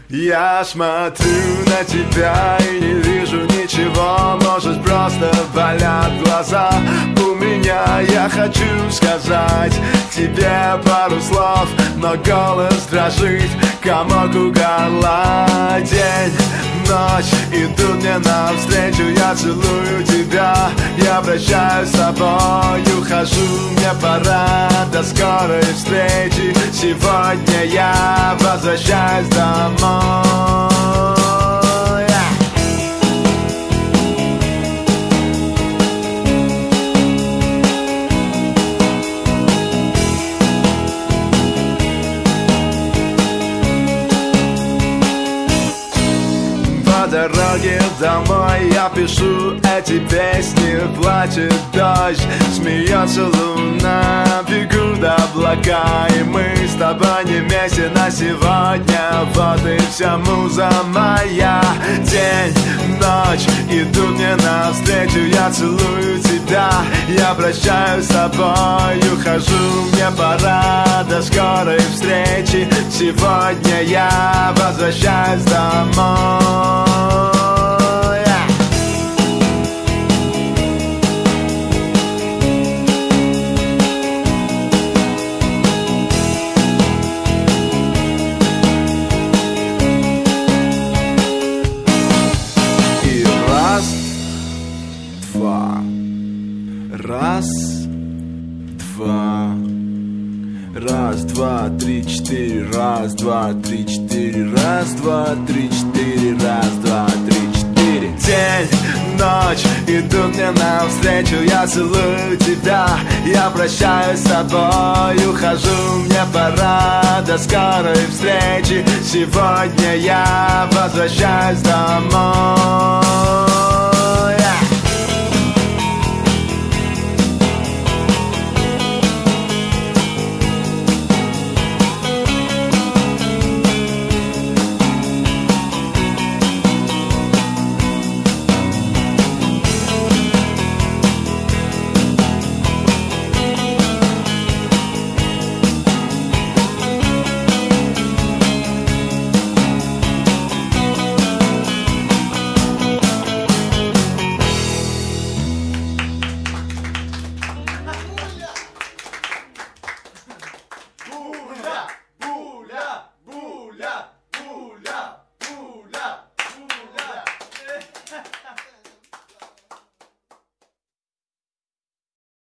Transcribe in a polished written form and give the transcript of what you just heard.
Я смотрю на тебя и не вижу ничего. Может, просто болят глаза у меня. Я хочу сказать тебе пару слов, но голос дрожит, комок у горла. День, ночь идут мне навстречу. Я целую тебя, я прощаюсь с тобой. Ухожу, мне пора, до скорой встречи. Сегодня я возвращаюсь домой. По дороге домой я пишу эти песни. Плачет дождь, смеется луна, бегут облака, и мы с тобой не вместе на сегодня. Вот и вся муза моя. День, ночь идут мне навстречу. Я целую тебя, я прощаюсь с тобой. Ухожу, мне пора, до скорой встречи. Сегодня я возвращаюсь домой. Раз, два, три, четыре, раз, два, три, четыре, раз, два, три, четыре, раз, два, три, четыре. День, ночь идут мне навстречу. Я целую тебя, я прощаюсь с тобой. Ухожу, мне пора, до скорой встречи. Сегодня я возвращаюсь домой.